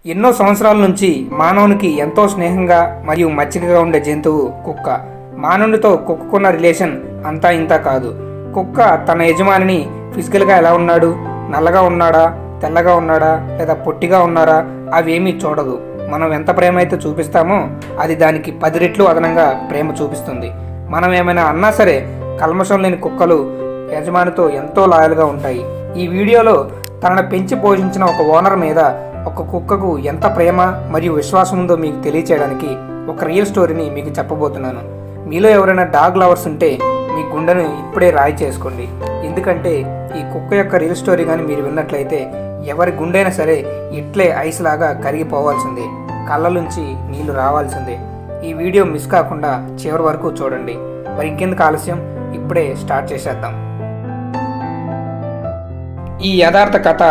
ఎన్నో సంవత్సరాల నుంచి మానవునికి ఎంతో స్నేహంగా మరియు మచ్చికగా ఉండే జంతువు కుక్క. మానవునితో కుక్కకున్న రిలేషన్ అంతా ఇంతా కాదు. కుక్క తన యజమానిని ఫిజికల్గా ఎలా ఉన్నాడు, నల్లగా ఉన్నాడా, తెల్లగా ఉన్నాడా లేదా పొట్టిగా ఉన్నారా అవేమీ చూడదు. మనం ఎంత ప్రేమ అయితే చూపిస్తామో అది దానికి 10 రెట్లు అదనంగా ప్రేమ చూపిస్తుంది. మనం ఏమైనా అన్నా సరే కల్మషం లేని కుక్కలు యజమానితో ఎంతో లాయల్గా ఉంటాయి. ఈ వీడియోలో తనను పెంచి పోషించిన ఒక ఓనర్ మీద ఒక కుక్కకు ఎంత ప్రేమ మరియు విశ్వాసం ఉందో మీకు తెలియచేయడానికి ఒక రియల్ స్టోరీని మీకు చెప్పబోతున్నాను. మీలో ఎవరైనా డాగ్ లవర్స్ ఉంటే మీ గుండెను ఇప్పుడే రాయి చేసుకోండి. ఎందుకంటే ఈ కుక్క యొక్క రియల్ స్టోరీ కానీ మీరు విన్నట్లయితే ఎవరి గుండెైనా సరే ఇట్లే ఐస్ లాగా కరిగిపోవాల్సిందే, కళ్ళలోంచి నీళ్లు రావాల్సిందే. ఈ వీడియో మిస్ కాకుండా చివరి వరకు చూడండి. మరి ఇంకెందుకు ఆలస్యం, ఇప్పుడే స్టార్ట్ చేసేద్దాం. ఈ యథార్థ కథ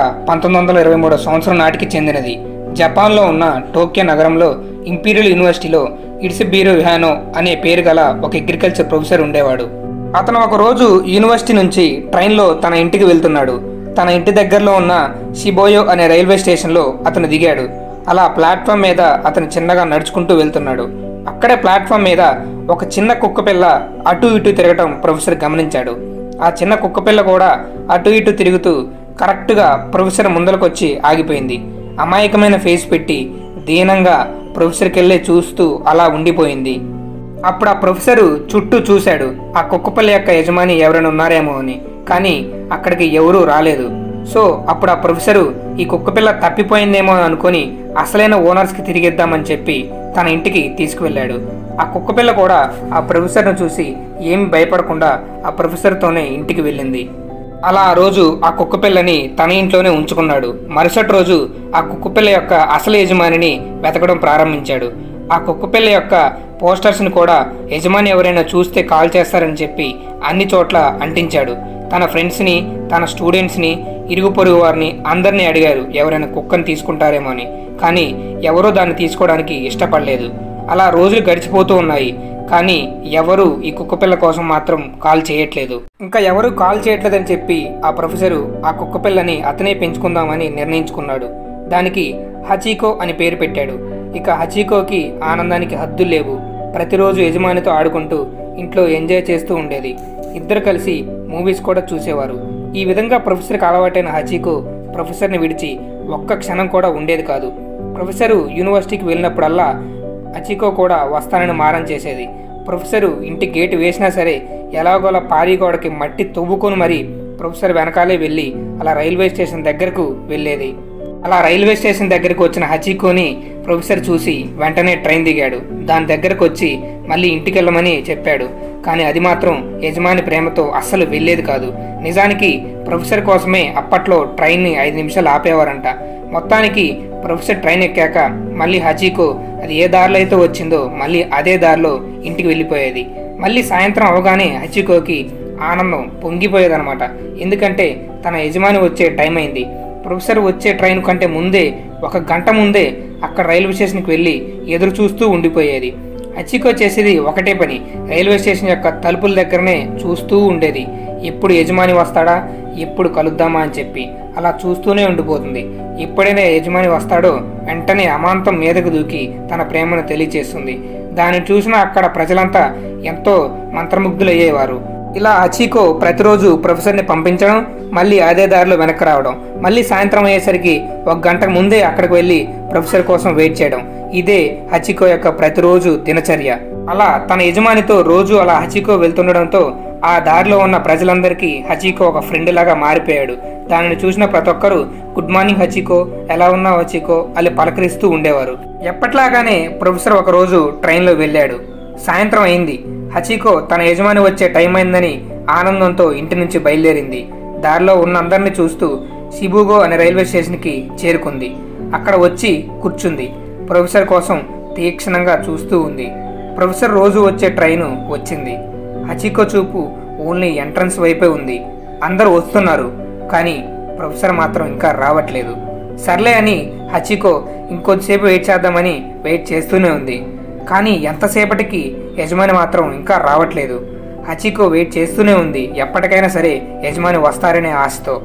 1923 సంవత్సరం నాటికి చెందినది. జపాన్లో ఉన్న టోక్యో నగరంలో ఇంపీరియల్ యూనివర్సిటీలో ఇట్సుబిరో హనో అనే పేరు గల ఒక అగ్రికల్చర్ ప్రొఫెసర్ ఉండేవాడు. అతను ఒకరోజు యూనివర్సిటీ నుంచి ట్రైన్లో తన ఇంటికి వెళ్తున్నాడు. తన ఇంటి దగ్గరలో ఉన్న షిబోయో అనే రైల్వే స్టేషన్లో అతను దిగాడు. అలా ప్లాట్ఫామ్ మీద అతను చిన్నగా నడుచుకుంటూ వెళ్తున్నాడు. అక్కడే ప్లాట్ఫామ్ మీద ఒక చిన్న కుక్కపిల్ల అటు ఇటు తిరగటం ప్రొఫెసర్ గమనించాడు. ఆ చిన్న కుక్కపిల్ల కూడా అటు ఇటు తిరుగుతూ కరెక్ట్గా ప్రొఫెసర్ ముందరకు వచ్చి ఆగిపోయింది. అమాయకమైన ఫేస్ పెట్టి దీనంగా ప్రొఫెసర్కి వెళ్ళే చూస్తూ అలా ఉండిపోయింది. అప్పుడు ఆ ప్రొఫెసరు చుట్టూ చూశాడు, ఆ కుక్కపిల్ల యొక్క యజమాని ఎవరైనా ఉన్నారేమో అని. కానీ అక్కడికి ఎవరూ రాలేదు. సో అప్పుడు ఆ ప్రొఫెసరు ఈ కుక్కపిల్ల తప్పిపోయిందేమో అనుకొని అసలైన ఓనర్స్కి తిరిగిద్దామని చెప్పి తన ఇంటికి తీసుకువెళ్ళాడు. ఆ కుక్కపిల్ల కూడా ఆ ప్రొఫెసర్ను చూసి ఏమి భయపడకుండా ఆ ప్రొఫెసర్తోనే ఇంటికి వెళ్ళింది. అలా ఆ రోజు ఆ కుక్కపిల్లని తన ఇంట్లోనే ఉంచుకున్నాడు. మరుసటి రోజు ఆ కుక్కపిల్ల యొక్క అసలు యజమానిని వెతకడం ప్రారంభించాడు. ఆ కుక్కపిల్ల యొక్క పోస్టర్స్ని కూడా యజమాని ఎవరైనా చూస్తే కాల్ చేస్తారని చెప్పి అన్ని చోట్ల అంటించాడు. తన ఫ్రెండ్స్ని, తన స్టూడెంట్స్ని, ఇరుగు పొరుగు వారిని అందరినీ అడిగారు ఎవరైనా కుక్కను తీసుకుంటారేమో అని. కానీ ఎవరూ దాన్ని తీసుకోవడానికి ఇష్టపడలేదు. అలా రోజులు గడిచిపోతూ ఉన్నాయి. కానీ ఎవరు ఈ కుక్కపిల్ల కోసం మాత్రం కాల్ చేయట్లేదు. ఇంకా ఎవరు కాల్ చేయట్లేదని చెప్పి ఆ ప్రొఫెసరు ఆ కుక్కపిల్లని అతనే పెంచుకుందామని నిర్ణయించుకున్నాడు. దానికి హచికో అని పేరు పెట్టాడు. ఇక హచికోకి ఆనందానికి హద్దులు లేవు. ప్రతిరోజు యజమానితో ఆడుకుంటూ ఇంట్లో ఎంజాయ్ చేస్తూ ఉండేది. ఇద్దరు కలిసి మూవీస్ కూడా చూసేవారు. ఈ విధంగా ప్రొఫెసర్కి అలవాటైన హచికో ప్రొఫెసర్ని విడిచి ఒక్క క్షణం కూడా ఉండేది కాదు. ప్రొఫెసరు యూనివర్సిటీకి వెళ్ళినప్పుడల్లా హచికో కూడా వస్తానని మారం చేసేది. ప్రొఫెసరు ఇంటి గేటు వేసినా సరే ఎలాగోలా పారీగోడకి మట్టి తవ్వుకొని మరీ ప్రొఫెసర్ వెనకాలే వెళ్ళి అలా రైల్వే స్టేషన్ దగ్గరకు వెళ్ళేది. అలా రైల్వే స్టేషన్ దగ్గరకు వచ్చిన హచికోని ప్రొఫెసర్ చూసి వెంటనే ట్రైన్ దిగాడు. దాని దగ్గరకు వచ్చి మళ్ళీ ఇంటికి వెళ్ళమని చెప్పాడు. కానీ అది మాత్రం యజమాని ప్రేమతో అస్సలు వెళ్ళేది కాదు. నిజానికి ప్రొఫెసర్ కోసమే అప్పట్లో ట్రైన్ని 5 నిమిషాలు ఆపేవారంట. మొత్తానికి ప్రొఫెసర్ ట్రైన్ ఎక్కాక మళ్ళీ హచికో అది ఏ దారిలో అయితే వచ్చిందో మళ్ళీ అదే దారిలో ఇంటికి వెళ్ళిపోయేది. మళ్ళీ సాయంత్రం అవగానే హచికోకి ఆనందం పొంగిపోయేదనమాట. ఎందుకంటే తన యజమాని వచ్చే టైం అయింది. ప్రొఫెసర్ వచ్చే ట్రైన్ కంటే ముందే 1 గంట ముందే అక్కడ రైల్వే స్టేషన్కి వెళ్ళి ఎదురు చూస్తూ ఉండిపోయేది. హచికో చేసేది ఒకటే పని, రైల్వే స్టేషన్ యొక్క తలుపుల దగ్గరనే చూస్తూ ఉండేది. ఎప్పుడు యజమాని వస్తాడా, ఎప్పుడు కలుద్దామా అని చెప్పి అలా చూస్తూనే ఉండిపోతుంది. ఎప్పుడైనా యజమాని వస్తాడో వెంటనే అమాంతం మీదకు దూకి తన ప్రేమను తెలియచేస్తుంది. దాన్ని చూసిన అక్కడ ప్రజలంతా ఎంతో మంత్రముగ్ధులయ్యేవారు. ఇలా హచికో ప్రతిరోజు ప్రొఫెసర్ని పంపించడం, మళ్ళీ అదే దారిలో వెనక్కి రావడం, మళ్ళీ సాయంత్రం అయ్యేసరికి 1 గంటకు ముందే అక్కడికి వెళ్ళి ప్రొఫెసర్ కోసం వెయిట్ చేయడం. ఇదే హచికో యొక్క ప్రతిరోజు దినచర్య. అలా తన యజమానితో రోజు అలా హచికో వెళ్తుండడంతో ఆ దారిలో ఉన్న ప్రజలందరికీ హచికో ఒక ఫ్రెండ్ లాగా మారిపోయాడు. దానిని చూసిన ప్రతి ఒక్కరూ గుడ్ మార్నింగ్ హచికో, ఎలా ఉన్నావు హచికో అని పలకరిస్తూ ఉండేవారు. ఎప్పట్లాగానే ప్రొఫెసర్ ఒకరోజు ట్రైన్లో వెళ్ళాడు. సాయంత్రం అయింది. హచికో తన యజమాని వచ్చే టైం అయిందని ఆనందంతో ఇంటి నుంచి బయలుదేరింది. దారిలో ఉన్న అందరినీ చూస్తూ షిబుగో అనే రైల్వే స్టేషన్కి చేరుకుంది. అక్కడ వచ్చి కూర్చుంది. ప్రొఫెసర్ కోసం తీక్షణంగా చూస్తూ ఉంది. ప్రొఫెసర్ రోజు వచ్చే ట్రైను వచ్చింది. హచికో చూపు ఓన్లీ ఎంట్రన్స్ వైపే ఉంది. అందరూ వస్తున్నారు, కానీ ప్రొఫెసర్ మాత్రం ఇంకా రావట్లేదు. సర్లే అని హచికో ఇంకొద్దిసేపు వెయిట్ చేద్దామని వెయిట్ చేస్తూనే ఉంది. కానీ ఎంతసేపటికి యజమాని మాత్రం ఇంకా రావట్లేదు. హచికో వెయిట్ చేస్తూనే ఉంది, ఎప్పటికైనా సరే యజమాని వస్తారనే ఆశతో.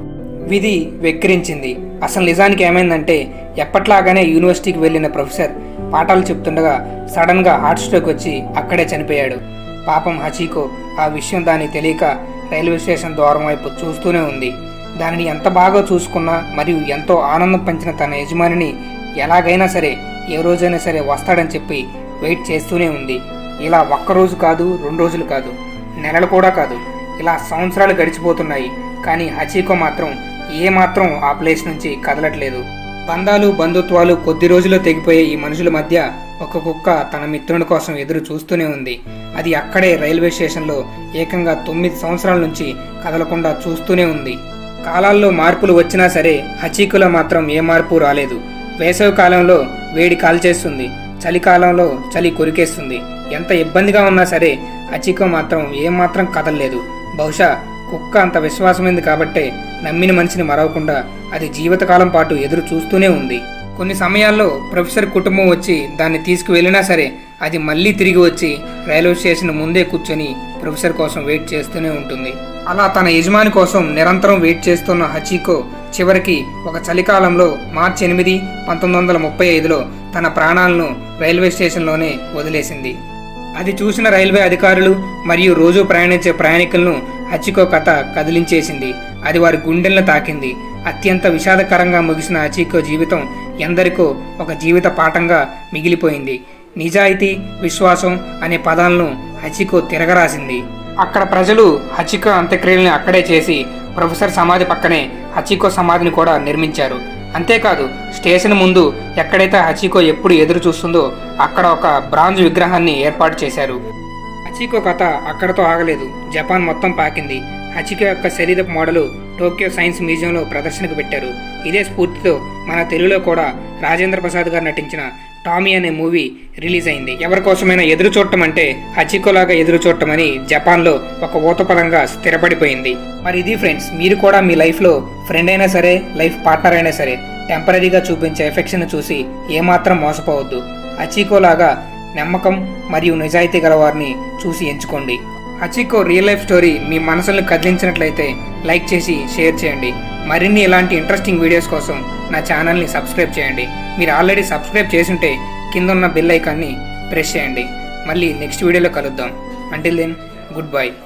విధి వెక్కిరించింది. అసలు నిజానికి ఏమైందంటే ఎప్పట్లాగానే యూనివర్సిటీకి వెళ్ళిన ప్రొఫెసర్ పాఠాలు చెప్తుండగా సడన్గా హార్ట్ స్ట్రోక్ వచ్చి అక్కడే చనిపోయాడు. పాపం హచికో ఆ విషయం దాన్ని తెలియక రైల్వే స్టేషన్ ద్వారం వైపు చూస్తూనే ఉంది. దానిని ఎంత బాగా చూసుకున్నా మరియు ఎంతో ఆనందం పంచిన తన యజమానిని ఎలాగైనా సరే ఏ రోజైనా సరే వస్తాడని చెప్పి వెయిట్ చేస్తూనే ఉంది. ఇలా ఒక్కరోజు కాదు, 2 రోజులు కాదు, నెలలు కూడా కాదు, ఇలా సంవత్సరాలు గడిచిపోతున్నాయి. కానీ హచికో మాత్రం ఏమాత్రం ఆ ప్లేస్ నుంచి కదలట్లేదు. బంధాలు బంధుత్వాలు కొద్ది రోజుల్లో తెగిపోయే ఈ మనుషుల మధ్య ఒక కుక్క తన మిత్రుని కోసం ఎదురు చూస్తూనే ఉంది. అది అక్కడే రైల్వే స్టేషన్లో ఏకంగా 9 సంవత్సరాల నుంచి కదలకుండా చూస్తూనే ఉంది. కాలాల్లో మార్పులు వచ్చినా సరే హచికోలో మాత్రం ఏ మార్పు రాలేదు. వేసవి కాలంలో వేడి కాల్చేస్తుంది, చలికాలంలో చలి కొరికేస్తుంది. ఎంత ఇబ్బందిగా ఉన్నా సరే హచికో మాత్రం ఏమాత్రం కదలలేదు. బహుశా కుక్క అంత విశ్వాసమైంది కాబట్టే నమ్మిన మనిషిని మరవకుండా అది జీవితకాలం పాటు ఎదురు చూస్తూనే ఉంది. కొన్ని సమయాల్లో ప్రొఫెసర్ కుటుంబం వచ్చి దాన్ని తీసుకువెళ్ళినా సరే అది మళ్ళీ తిరిగి వచ్చి రైల్వే స్టేషన్ ముందే కూర్చొని ప్రొఫెసర్ కోసం వెయిట్ చేస్తూనే ఉంటుంది. అలా తన యజమాని కోసం నిరంతరం వెయిట్ చేస్తున్న హచికో చివరికి ఒక చలికాలంలో మార్చి 8, 1935లో తన ప్రాణాలను రైల్వే స్టేషన్లోనే వదిలేసింది. అది చూసిన రైల్వే అధికారులు మరియు రోజు ప్రయాణించే ప్రయాణికులను హచికో కథ కదిలించేసింది. అది వారి గుండెలను తాకింది. అత్యంత విషాదకరంగా ముగిసిన హచికో జీవితం ఎందరికో ఒక జీవిత పాఠంగా మిగిలిపోయింది. నిజాయితీ, విశ్వాసం అనే పదాలను హచికో తిరగరాసింది. అక్కడ ప్రజలు హచికో అంత్యక్రియల్ని అక్కడే చేసి ప్రొఫెసర్ సమాధి పక్కనే హచికో సమాధిని కూడా నిర్మించారు. అంతేకాదు స్టేషన్ ముందు ఎక్కడైతే హచికో ఎప్పుడు ఎదురు చూస్తుందో అక్కడ ఒక బ్రాంజ్ విగ్రహాన్ని ఏర్పాటు చేశారు. హచికో కథ అక్కడతో ఆగలేదు. జపాన్ మొత్తం పాకింది. హచికో యొక్క శరీరపు మోడలు టోక్యో సైన్స్ మ్యూజియంలో ప్రదర్శనకు పెట్టారు. ఇదే స్ఫూర్తితో మన తెలుగులో కూడా రాజేంద్ర ప్రసాద్ గారు నటించిన టామీ అనే మూవీ రిలీజ్ అయింది. ఎవరి కోసమైనా ఎదురు చూడటం అంటే హచికోలాగా ఎదురు చూడటం అని జపాన్లో ఒక ఊతపదంగా స్థిరపడిపోయింది. మరి ఇది ఫ్రెండ్స్, మీరు కూడా మీ లైఫ్లో ఫ్రెండ్ అయినా సరే, లైఫ్ పార్ట్నర్ అయినా సరే టెంపరీగా చూపించే ఎఫెక్షన్ చూసి ఏమాత్రం మోసపోవద్దు. హచికోలాగా నమ్మకం మరియు నిజాయితీ గల వారిని చూసి ఎంచుకోండి. హచికో రియల్ లైఫ్ స్టోరీ మీ మనసులను కదిలించినట్లయితే లైక్ చేసి షేర్ చేయండి. మరిన్ని ఇలాంటి ఇంట్రెస్టింగ్ వీడియోస్ కోసం నా ఛానల్ని సబ్స్క్రైబ్ చేయండి. మీరు ఆల్రెడీ సబ్స్క్రైబ్ చేసుంటే కింద ఉన్న బెల్ ఐకాన్ని ప్రెస్ చేయండి. మళ్ళీ నెక్స్ట్ వీడియోలో కలుద్దాం. Until then, good by.